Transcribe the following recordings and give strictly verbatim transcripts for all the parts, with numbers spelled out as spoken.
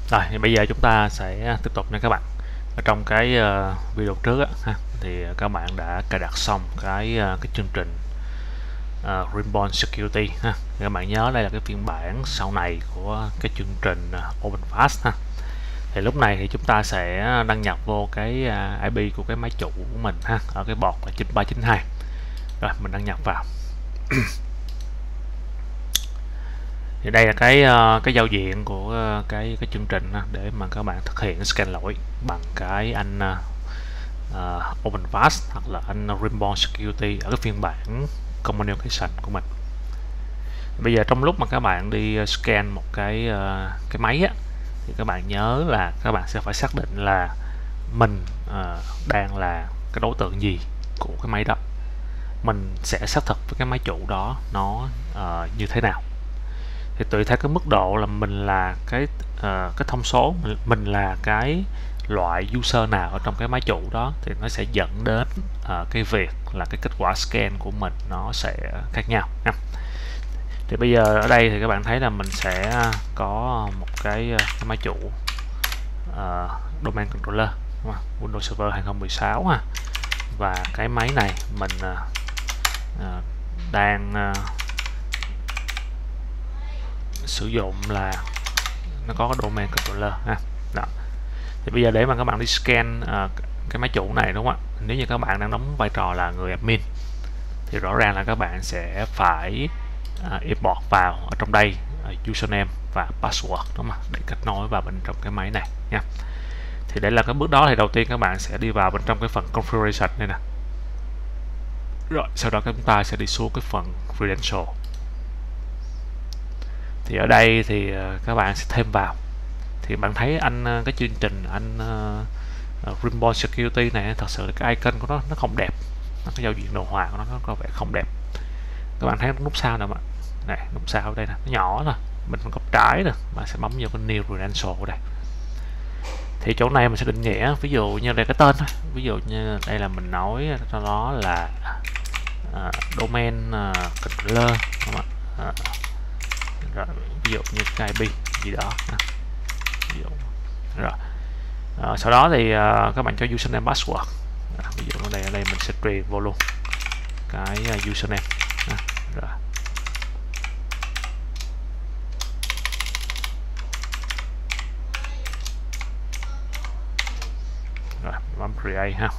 Rồi thì bây giờ chúng ta sẽ tiếp tục nha các bạn. Ở trong cái uh, video trước á, ha, thì các bạn đã cài đặt xong cái uh, cái chương trình uh, Reborn Security ha. Thì các bạn nhớ đây là cái phiên bản sau này của cái chương trình uh, OpenFast ha. Thì lúc này thì chúng ta sẽ đăng nhập vô cái uh, i pê của cái máy chủ của mình ha, ở cái port là chín ba chín hai. Rồi mình đăng nhập vào. Thì đây là cái uh, cái giao diện của uh, cái cái chương trình uh, để mà các bạn thực hiện scan lỗi bằng cái anh uh, uh, OpenVAS hoặc là anh Reborn Security ở cái phiên bản Communication của mình. Bây giờ trong lúc mà các bạn đi scan một cái uh, cái máy á, thì các bạn nhớ là các bạn sẽ phải xác định là mình uh, đang là cái đối tượng gì của cái máy đó. Mình sẽ xác thực với cái máy chủ đó nó uh, như thế nào. Thì tùy theo cái mức độ là mình là cái uh, cái thông số mình, mình là cái loại user nào ở trong cái máy chủ đó, thì nó sẽ dẫn đến uh, cái việc là cái kết quả scan của mình nó sẽ khác nhau ha. Thì bây giờ ở đây thì các bạn thấy là mình sẽ có một cái, cái máy chủ uh, domain controller đúng không? Windows Server hai không một sáu ha. Và cái máy này mình uh, uh, đang uh, sử dụng là nó có cái domain controller ha. Đó. Thì bây giờ để mà các bạn đi scan uh, cái máy chủ này đúng không ạ? Nếu như các bạn đang đóng vai trò là người admin thì rõ ràng là các bạn sẽ phải uh, import vào ở trong đây uh, username và password đúng không ạ? Để kết nối vào bên trong cái máy này nha. Thì để làm cái bước đó thì đầu tiên các bạn sẽ đi vào bên trong cái phần configuration này nè. Rồi sau đó chúng ta sẽ đi xuống cái phần credential. Thì ở đây thì các bạn sẽ thêm vào, thì bạn thấy anh cái chương trình anh uh, Reborn Security này thật sự là cái icon của nó nó không đẹp, nó cái giao diện đồ họa của nó nó có vẻ không đẹp. Các bạn thấy nút sao nào mà này, nút sao ở đây nè, nó nhỏ thôi, mình góc trái rồi mà sẽ bấm vào cái new credential ở đây. Thì chỗ này mình sẽ định nghĩa, ví dụ như đây cái tên thôi, ví dụ như đây là mình nói cho nó là uh, domain uh, controller đúng không ạ? Uh, rồi, ví dụ như cái i pê gì đó ví dụ. Rồi à, sau đó thì uh, các bạn cho username password à, ví dụ ở đây ở đây mình sẽ truyền vô luôn cái uh, username à, rồi. Rồi bấm create ha.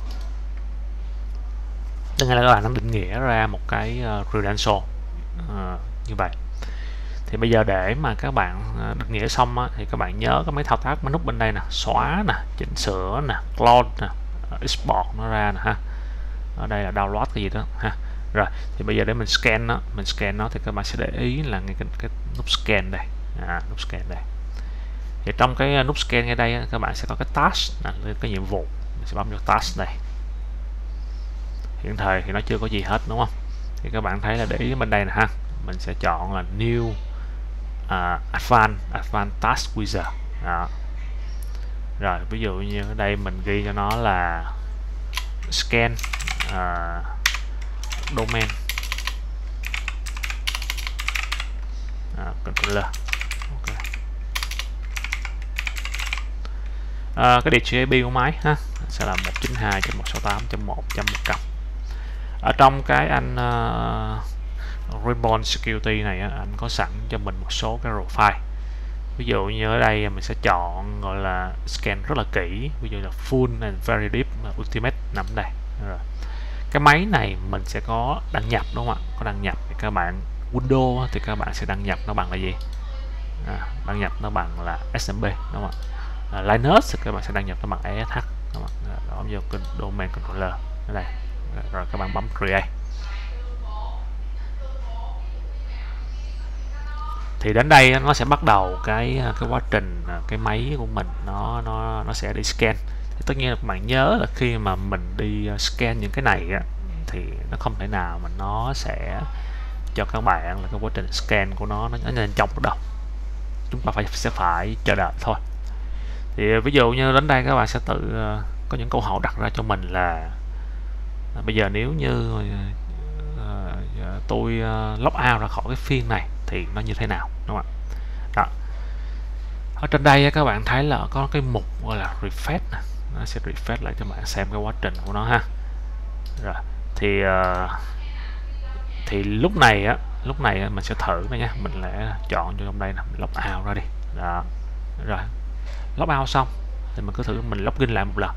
Tức là các bạn đang định nghĩa ra một cái uh, credential uh, như vậy. Thì bây giờ để mà các bạn định nghĩa xong á, thì các bạn nhớ có mấy thao tác mấy nút bên đây nè, xóa nè, chỉnh sửa nè, clone nè, export nó ra nè ha. Ở đây là download cái gì đó ha. Rồi thì bây giờ để mình scan nó, mình scan nó thì các bạn sẽ để ý là cái, cái, cái nút scan đây, à, nút scan đây. Thì trong cái nút scan ngay đây các bạn sẽ có cái task, là cái nhiệm vụ, mình sẽ bấm vào task đây. Hiện thời thì nó chưa có gì hết đúng không? Thì các bạn thấy là để ý bên đây nè ha, mình sẽ chọn là new uh, advanced advanced task wizard đó. Rồi ví dụ như ở đây mình ghi cho nó là scan uh, domain uh, controller. Okay. Uh, cái địa chỉ i pê của máy ha sẽ là một chín hai chấm một sáu tám chấm một chấm một cộng. Ở trong cái anh uh, Reborn Security này anh có sẵn cho mình một số cái profile. Ví dụ như ở đây mình sẽ chọn gọi là scan rất là kỹ, ví dụ là full and very deep ultimate nằm đây. Rồi cái máy này mình sẽ có đăng nhập đúng không ạ? Có đăng nhập thì các bạn Windows thì các bạn sẽ đăng nhập nó bằng là gì? À, đăng nhập nó bằng là ét em bê đúng không ạ? À, Linux thì các bạn sẽ đăng nhập nó bằng e ét hát đúng không ạ? Đó vô cái domain controller ở đây. Rồi các bạn bấm create. Thì đến đây nó sẽ bắt đầu cái cái quá trình cái máy của mình nó nó nó sẽ đi scan. Thì tất nhiên là các bạn nhớ là khi mà mình đi scan những cái này á, thì nó không thể nào mà nó sẽ cho các bạn là cái quá trình scan của nó nó nhanh chóng được đâu, chúng ta phải sẽ phải chờ đợi thôi. Thì ví dụ như đến đây các bạn sẽ tự uh, có những câu hỏi đặt ra cho mình là uh, bây giờ nếu như uh, uh, tôi uh, log out ra khỏi cái phiên này thì nó như thế nào đúng không ạ? Đó. Ở trên đây á, các bạn thấy là có cái mục gọi là refresh nè, nó sẽ refresh lại cho bạn xem cái quá trình của nó ha. Rồi thì uh, thì lúc này á lúc này á, mình sẽ thử này nha, mình lại chọn cho trong đây nè, mình log out ra đi. Đó. Rồi log out xong thì mình cứ thử mình login lại một lần.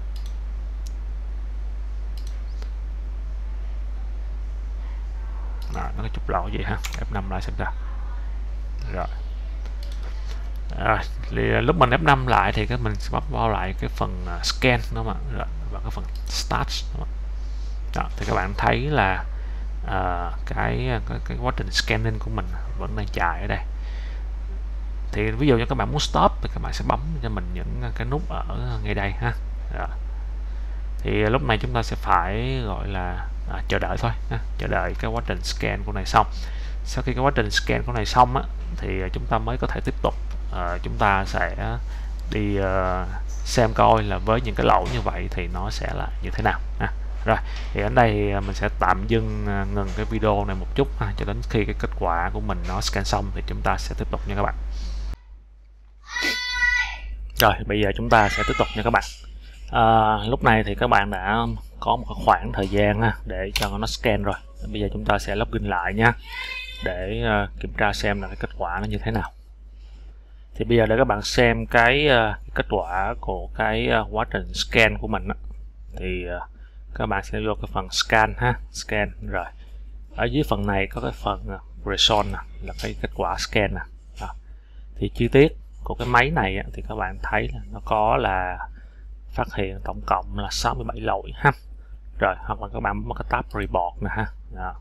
Đó, nó có chút lỗi gì ha, F năm lại xem sao. Rồi rồi thì lúc mình F năm lại thì cái mình sẽ bấm vào lại cái phần uh, scan đúng không ạ, và cái phần start đúng không? Đó, thì các bạn thấy là uh, cái, cái cái quá trình scanning của mình vẫn đang chạy ở đây. Thì ví dụ như các bạn muốn stop thì các bạn sẽ bấm cho mình những cái nút ở ngay đây ha. Đó. Thì lúc này chúng ta sẽ phải gọi là à, chờ đợi thôi ha. Chờ đợi cái quá trình scan của này xong. Sau khi cái quá trình scan của này xong á, thì chúng ta mới có thể tiếp tục à, chúng ta sẽ đi uh, xem coi là với những cái lỗi như vậy thì nó sẽ là như thế nào ha. Rồi thì ở đây mình sẽ tạm dừng ngừng cái video này một chút ha, cho đến khi cái kết quả của mình nó scan xong thì chúng ta sẽ tiếp tục nha các bạn. Rồi bây giờ chúng ta sẽ tiếp tục nha các bạn. À, lúc này thì các bạn đã có một khoảng thời gian ha, để cho nó scan rồi. Bây giờ chúng ta sẽ login lại nha, để uh, kiểm tra xem là cái kết quả nó như thế nào. Thì bây giờ để các bạn xem cái uh, kết quả của cái uh, quá trình scan của mình á, thì uh, các bạn sẽ vô cái phần scan ha, scan rồi ở dưới phần này có cái phần uh, result nè, là cái kết quả scan nè. Thì chi tiết của cái máy này á, thì các bạn thấy là nó có là phát hiện tổng cộng là sáu mươi bảy lỗi ha. Rồi hoặc là các bạn bấm cái tab report nè ha. Đó.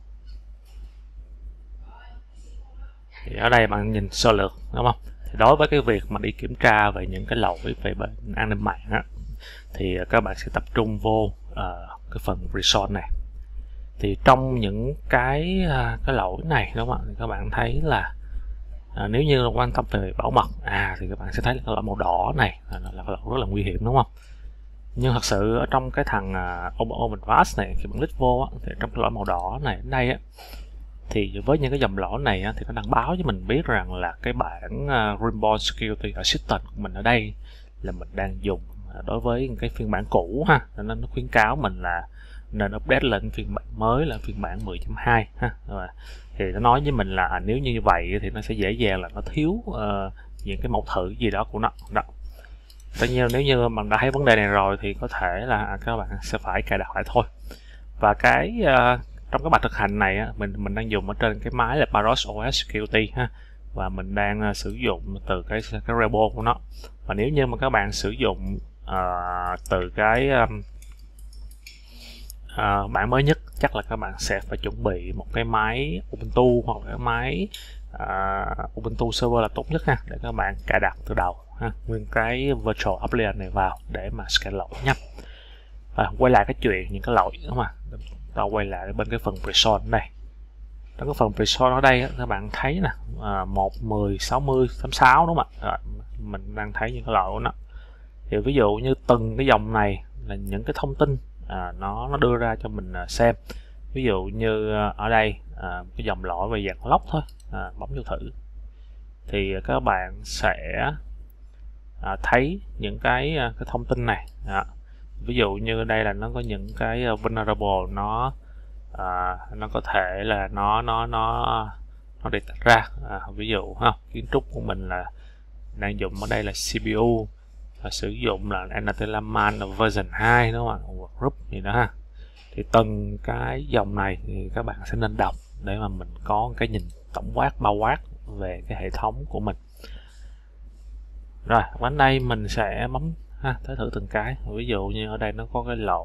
Thì ở đây bạn nhìn sơ lược đúng không? Thì đối với cái việc mà đi kiểm tra về những cái lỗi về bên an ninh mạng á, thì các bạn sẽ tập trung vô uh, cái phần result này. Thì trong những cái uh, cái lỗi này đúng không ạ? Thì các bạn thấy là À, nếu như quan tâm về bảo mật à thì các bạn sẽ thấy là cái lỗi màu đỏ này là, là, là lỗi rất là nguy hiểm đúng không? Nhưng thật sự ở trong cái thằng uh, OpenVAS này khi bạn click vô á, thì trong cái lỗi màu đỏ này đến đây á, thì với những cái dòng lỗi này á, thì nó đang báo cho mình biết rằng là cái bản uh, Rimbound Security Assistant của mình ở đây là mình đang dùng uh, đối với cái phiên bản cũ ha, nên nó khuyến cáo mình là nên update lên phiên bản mới là phiên bản mười chấm hai ha. Rồi. Thì nó nói với mình là à, nếu như vậy thì nó sẽ dễ dàng là nó thiếu uh, những cái mẫu thử gì đó của nó. Đó. Tất nhiên nếu như bạn đã thấy vấn đề này rồi thì có thể là à, các bạn sẽ phải cài đặt lại thôi. Và cái uh, trong cái bài thực hành này á, mình mình đang dùng ở trên cái máy là Paros ô ét Security ha, và mình đang uh, sử dụng từ cái cái repo của nó. Và nếu như mà các bạn sử dụng uh, từ cái um, uh, bản mới nhất, chắc là các bạn sẽ phải chuẩn bị một cái máy Ubuntu hoặc là cái máy uh, Ubuntu server là tốt nhất ha, để các bạn cài đặt từ đầu ha, nguyên cái virtual appliance này vào để mà scan lỗi nhé. Và quay lại cái chuyện những cái lỗi đúng không ạ? Ta quay lại bên cái phần result này. Trong cái phần result ở đây các bạn thấy nè, uh, một, mười, sáu mươi, tám mươi sáu đúng không ạ? Rồi, mình đang thấy những cái lỗi của nó. Thì ví dụ như từng cái dòng này là những cái thông tin à, nó nó đưa ra cho mình à, xem. Ví dụ như à, ở đây à, cái dòng lỗi về dạng log thôi, à, bấm vô thử thì các bạn sẽ à, thấy những cái à, cái thông tin này. À, ví dụ như đây là nó có những cái uh, vulnerable, nó à, nó có thể là nó nó nó nó detect ra. À, ví dụ ha, kiến trúc của mình là đang dùng ở đây là xê pê u, và sử dụng là Anatelaman version hai đúng không ạ, hoặc group gì đó ha. Thì từng cái dòng này thì các bạn sẽ nên đọc để mà mình có cái nhìn tổng quát bao quát về cái hệ thống của mình. Rồi đến đây mình sẽ bấm ha, tới thử từng cái. Ví dụ như ở đây nó có cái lỗi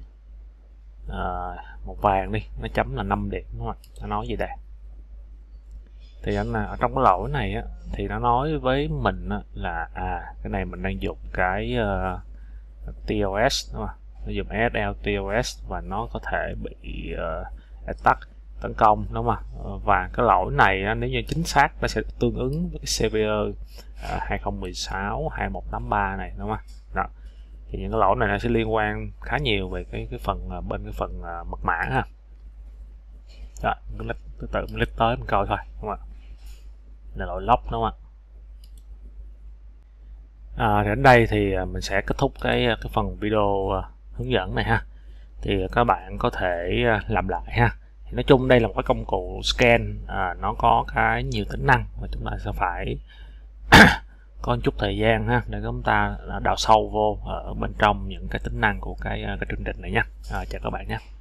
uh, màu vàng đi, nó chấm là năm điểm đúng không ạ, nó nói gì đây. Thì anh ở trong cái lỗi này á, thì nó nói với mình á, là à cái này mình đang dùng cái uh, tê ô ét đúng không? Nó dùng ét lờ tê ô ét và nó có thể bị uh, attack tấn công đúng không? Và cái lỗi này á, nếu như chính xác nó sẽ tương ứng với cái xê vê e uh, hai không một sáu hai một tám ba này đúng không? Đó. Thì những cái lỗi này nó sẽ liên quan khá nhiều về cái cái phần uh, bên cái phần uh, mật mã ha. Rồi, mình từ từ mình click tới mình coi thôi đúng không ạ? Là lỗi lock đúng không ạ? À, đến đây thì mình sẽ kết thúc cái cái phần video hướng dẫn này ha. Thì các bạn có thể làm lại ha. Thì nói chung đây là một cái công cụ scan, à, nó có cái nhiều tính năng mà chúng ta sẽ phải có một chút thời gian ha để chúng ta đào sâu vô ở bên trong những cái tính năng của cái cái chương trình này nha. À, chào các bạn nhé.